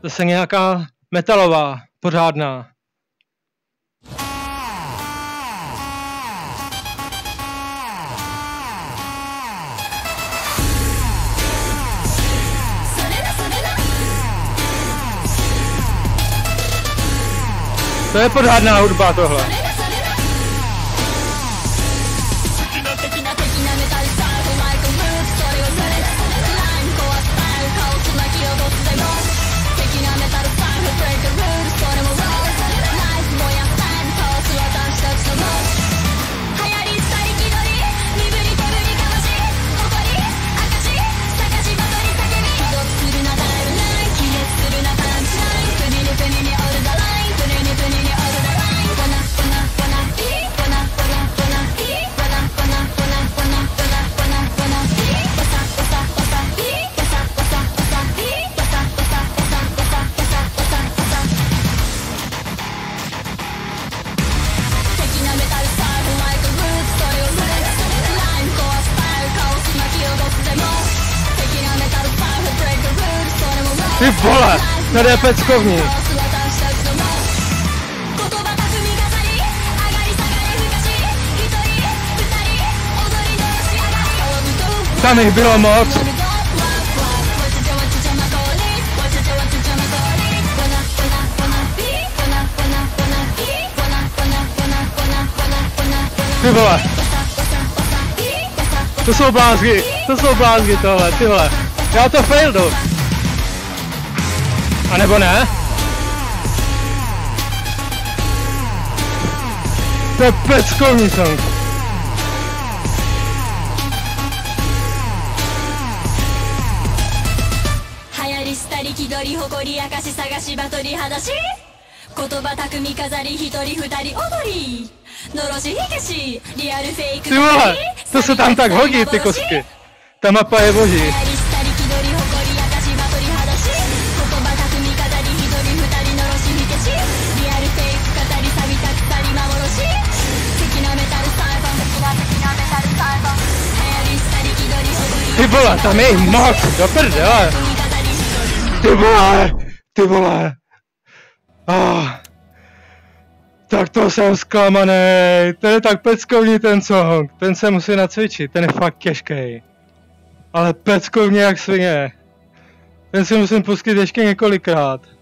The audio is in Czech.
Zase nějaká metalová, pořádná. To je pořádná hudba tohle. Ty vole, tady je peckovní. Tam jich bylo moc. Ty vole. To jsou blázky tohle, ty vole. Já to faildu. A nebo ne? To je peckovní song. Ty vole, to se tam tak hodí, ty kostky. Ta mapa je boží. Ty vole, tam je moc, do prdele. Ty vole. Tak to jsem zklamanej, ten je tak peckovní ten song, ten se musí nacvičit, ten je fakt těžký. Ale peckovní jak svině. Ten si musím pustit ještě několikrát.